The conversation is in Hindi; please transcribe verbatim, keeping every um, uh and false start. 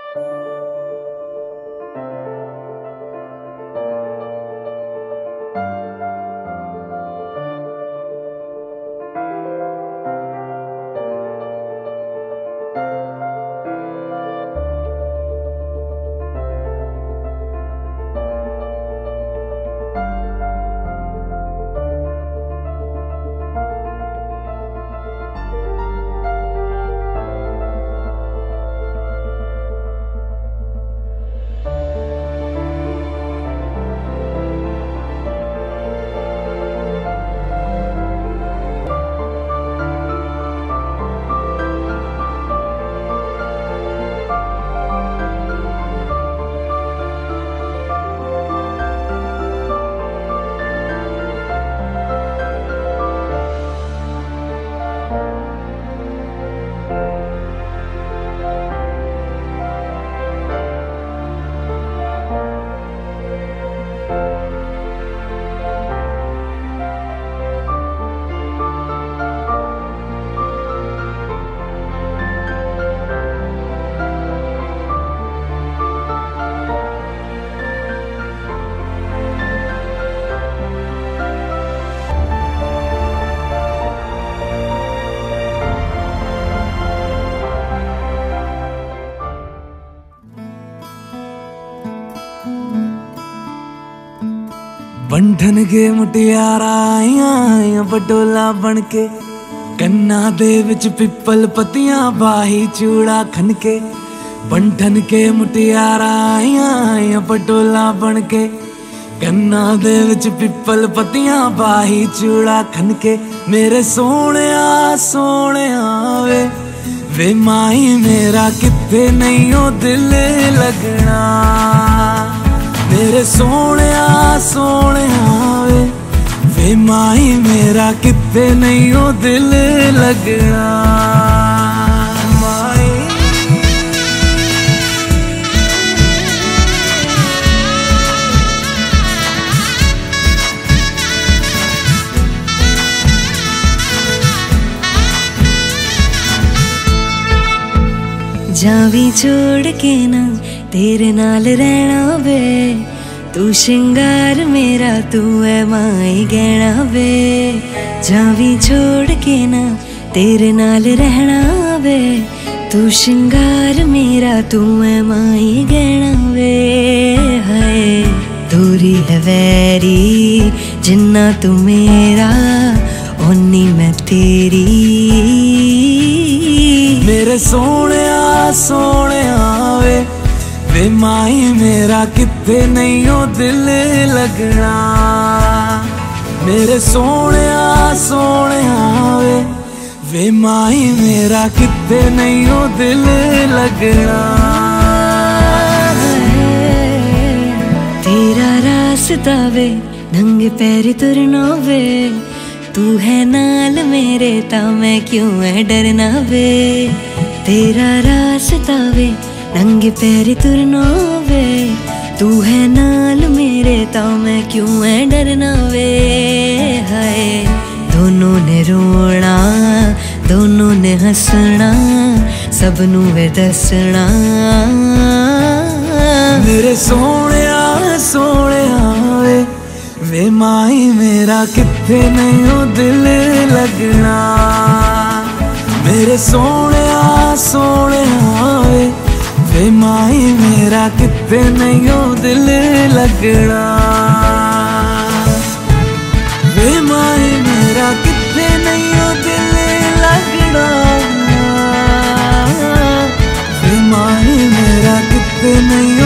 बंधन के मुटियारा आइया बटोला बनके कन्ना दे विच पिपल पतियां बाही चूड़ा खनके। बंधन के मुटियारा आइया बटोला बनके कन्ना दे विच पिपल पतियां बाही चूड़ा खनके। मेरे सोने सोने वे वे माही मेरा किथे नहीं ओ दिल लगना। मेरे सोने सोने वे वे माही मेरा किथे नहीं ओ दिल लगना। माही जावी छोड़ के ना तेरे नाल रहना वे। तू श्रृंगार मेरा तू है माई गहना वे। जावी छोड़ के ना तेरे नाल रहना वे। तू श्रृंगार मेरा तू है माई गहना वे। हाय दूरी है वैरी जिन्ना तू मेरा ओनी मैं तेरी। मेरे सोने सोने वे वे माही मेरा किथे नहीं ओ दिल लगना। मेरे सोने सोने वे वे माही मेरा किथे नहीं ओ दिल लगना। तेरा रास्ता वे नंगे पैरी तुरना वे। तू है नाल मेरे ता मैं क्यों है डरना वे। तेरा रास्ता वे नंगे पैरी तुरना वे। तू है नाल मेरे ता मैं क्यों है डरना वे। हाय दोनों ने रोना दोनों ने हंसना सबनू वे दसना। मेरे सोने सोने वे वे माही मेरा किथे नहीं ओ दिल लगना। मेरे सोने सोने वे वे माही मेरा किथे नहीं ओ दिल लगना। वे माही मेरा किथे नहीं ओ दिल लगना। वे माही मेरा किथे नहीं